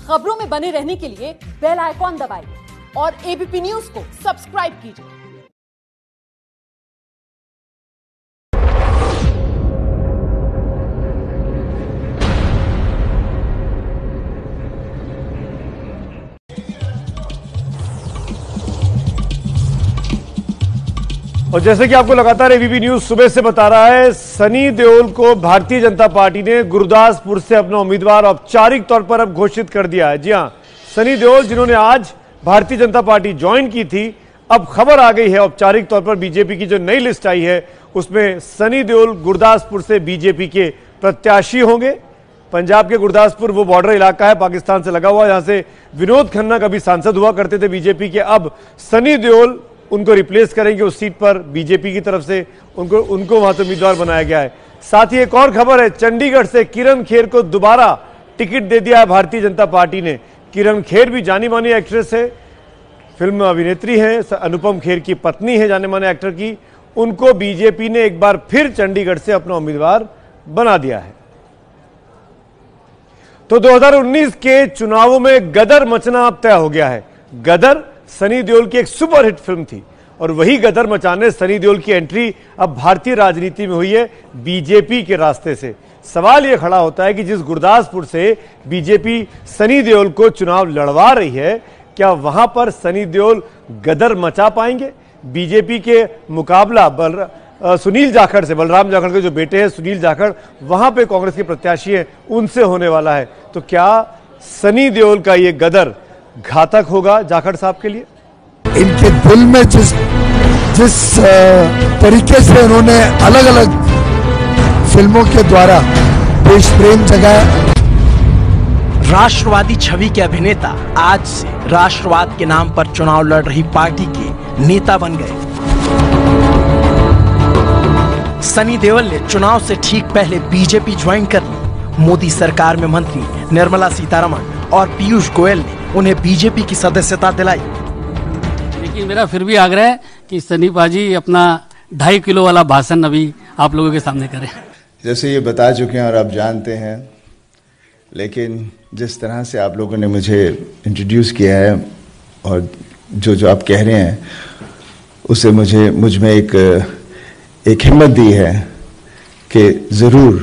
खबरों में बने रहने के लिए बेल आइकॉन दबाइए और एबीपी न्यूज को सब्सक्राइब कीजिए। और जैसे कि आपको लगातार एबीपी न्यूज सुबह से बता रहा है, सनी देओल को भारतीय जनता पार्टी ने गुरदासपुर से अपना उम्मीदवार औपचारिक तौर पर अब घोषित कर दिया है। जी हां, सनी देओल जिन्होंने आज भारतीय जनता पार्टी ज्वाइन की थी, अब खबर आ गई है औपचारिक तौर पर बीजेपी की जो नई लिस्ट आई है उसमें सनी देओल गुरदासपुर से बीजेपी के प्रत्याशी होंगे। पंजाब के गुरदासपुर वो बॉर्डर इलाका है, पाकिस्तान से लगा हुआ, जहां से विनोद खन्ना कभी सांसद हुआ करते थे बीजेपी के। अब सनी देओल उनको रिप्लेस करेंगे उस सीट पर, बीजेपी की तरफ से उनको वहां से उम्मीदवार बनाया गया है। साथ ही एक और खबर है, चंडीगढ़ से किरण खेर को दोबारा टिकट दे दिया है भारतीय जनता पार्टी ने। किरण खेर भी जानी मानी एक्ट्रेस है, फिल्म अभिनेत्री है, अनुपम खेर की पत्नी है जाने माने एक्टर की। उनको बीजेपी ने एक बार फिर चंडीगढ़ से अपना उम्मीदवार बना दिया है। तो 2019 के चुनावों में गदर मचना अब तय हो गया है। गदर सनी देओल की एक सुपरहिट फिल्म थी और वही गदर मचाने सनी देओल की एंट्री अब भारतीय राजनीति में हुई है बीजेपी के रास्ते से। सवाल यह खड़ा होता है कि जिस गुरदासपुर से बीजेपी सनी देओल को चुनाव लड़वा रही है, क्या वहां पर सनी देओल गदर मचा पाएंगे? बीजेपी के मुकाबला सुनील जाखड़ से, बलराम जाखड़ के जो बेटे हैं सुनील जाखड़, वहां पे कांग्रेस के प्रत्याशी हैं, उनसे होने वाला है। तो क्या सनी देओल का ये गदर घातक होगा जाखड़ साहब के लिए? इनके दिल में जिस तरीके से उन्होंने अलग अलग फिल्मों के द्वारा देश प्रेम जगाया। राष्ट्रवादी छवि के अभिनेता आज से राष्ट्रवाद के नाम पर चुनाव लड़ रही पार्टी के नेता बन गए। सनी देओल ने चुनाव से ठीक पहले बीजेपी ज्वाइन कर ली। मोदी सरकार में मंत्री निर्मला सीतारमण और पीयूष गोयल ने उन्हें बीजेपी की सदस्यता दिलाई। लेकिन मेरा फिर भी आग्रह है कि सनी पाजी अपना 2.5 किलो वाला भाषण अभी आप लोगों के सामने करें। जैसे ये बता चुके हैं और आप जानते हैं, लेकिन जिस तरह से आप लोगों ने मुझे इंट्रोड्यूस किया है और जो आप कह रहे हैं उससे मुझ में एक हिम्मत दी है कि ज़रूर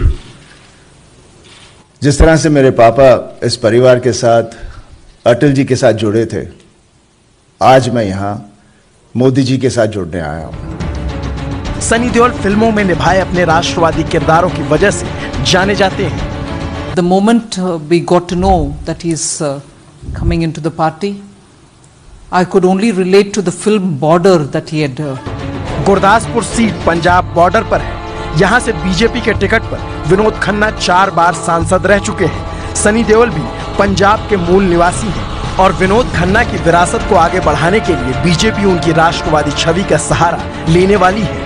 जिस तरह से मेरे पापा इस परिवार के साथ, अटल जी के साथ जुड़े थे, आज मैं यहाँ मोदी जी के साथ जुड़ने आया हूँ। सनी देओल फिल्मों में निभाए अपने राष्ट्रवादी किरदारों की वजह से जाने जाते हैं। The moment we got to know that he is coming into the party, I could only relate to the film Border that he had. Gurdaspur seat Punjab border पर है। यहाँ से बीजेपी के टिकट पर विनोद खन्ना 4 बार सांसद रह चुके हैं। सनी देओल भी पंजाब के मूल निवासी हैं और विनोद खन्ना की विरासत को आगे बढ़ाने के लिए बीजेपी उनकी राष्ट्रवादी छवि का सहारा लेने वाली है।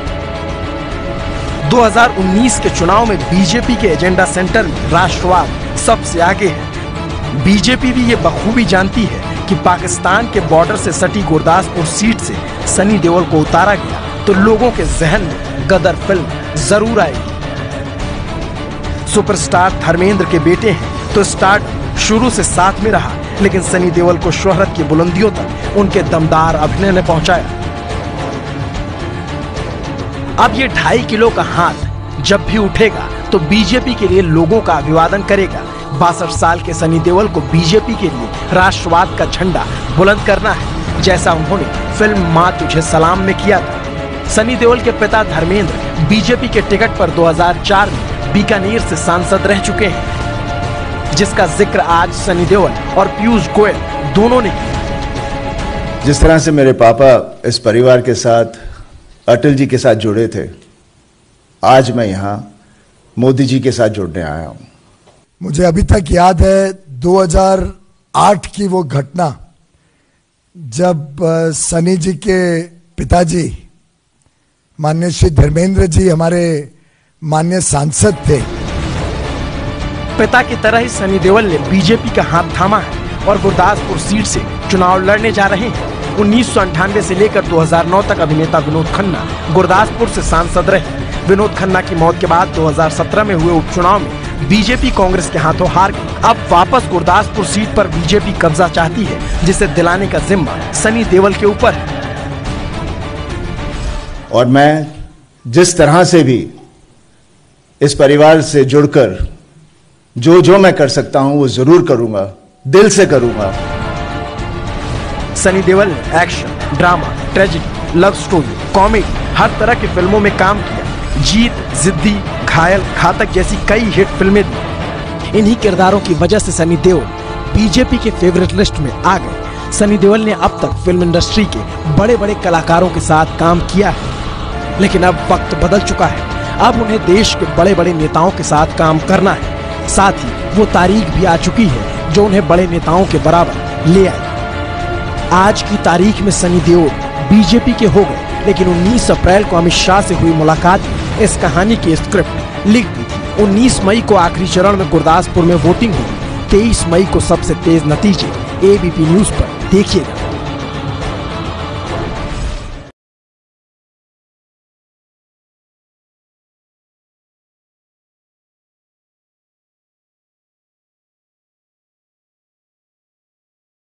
2019 के चुनाव में बीजेपी के एजेंडा सेंटर में राष्ट्रवाद सबसे आगे है। बीजेपी भी ये बखूबी जानती है कि पाकिस्तान के बॉर्डर से सटी गुरदासपुर सीट से सनी देओल को उतारा गया तो लोगों के जहन में गदर फिल्म जरूर आएगी। सुपरस्टार धर्मेंद्र के बेटे हैं तो स्टार शुरू से साथ में रहा, लेकिन सनी देओल को शोहरत की बुलंदियों तक उनके दमदार अभिनय ने पहुंचाया। अब ये 2.5 किलो का हाथ जब भी उठेगा तो बीजेपी के लिए लोगों का अभिवादन करेगा। 62 साल के सनी देओल को बीजेपी के लिए राष्ट्रवाद का झंडा बुलंद करना है, जैसा उन्होंने फिल्म मां तुझे सलाम में किया था। सनी देओल के पिता धर्मेंद्र बीजेपी के टिकट पर 2004 में बीकानेर से सांसद रह चुके हैं, जिसका जिक्र आज सनी देओल और पीयूष गोयल दोनों ने किया। जिस तरह से मेरे पापा इस परिवार के साथ, अटल जी के साथ जुड़े थे, आज मैं यहाँ मोदी जी के साथ जुड़ने आया हूँ। मुझे अभी तक याद है 2008 की वो घटना जब सनी जी के पिताजी माननीय श्री धर्मेंद्र जी हमारे माननीय सांसद थे। पिता की तरह ही सनी देओल ने बीजेपी का हाथ थामा है और गुरदासपुर सीट से चुनाव लड़ने जा रहे हैं। 1998 से लेकर 2009 तक अभिनेता विनोद खन्ना गुरदासपुर से सांसद रहे। विनोद खन्ना की मौत के बाद 2017 में हुए उपचुनाव में बीजेपी कांग्रेस के हाथों हार गई। अब वापस गुरदासपुर सीट पर बीजेपी कब्जा चाहती है, जिसे दिलाने का जिम्मा सनी देओल के ऊपर है। और मैं जिस तरह से भी इस परिवार से जुड़कर जो मैं कर सकता हूं वो जरूर करूंगा, दिल से करूंगा। सनी देओल ने action, drama, tragedy, love story, comedy हर तरह की फिल्मों में काम किया। जीत, जिद्दी, घायल, घातक जैसी कई हिट फिल्में दी। इन्हीं किरदारों की वजह से सनी देओल बीजेपी के फेवरेट लिस्ट में आ गए। सनी देओल ने अब तक फिल्म इंडस्ट्री के बड़े बड़े कलाकारों के साथ काम किया है, लेकिन अब वक्त बदल चुका है। अब उन्हें देश के बड़े बड़े नेताओं के साथ काम करना है। साथ ही वो तारीख भी आ चुकी है जो उन्हें बड़े नेताओं के बराबर ले आई। आज की तारीख में सनी देओल बीजेपी के हो गए, लेकिन 19 अप्रैल को अमित शाह से हुई मुलाकात में इस कहानी की स्क्रिप्ट लिख दी थी। 19 मई को आखिरी चरण में गुरदासपुर में वोटिंग हुई। 23 मई को सबसे तेज नतीजे एबीपी न्यूज पर देखिएगा।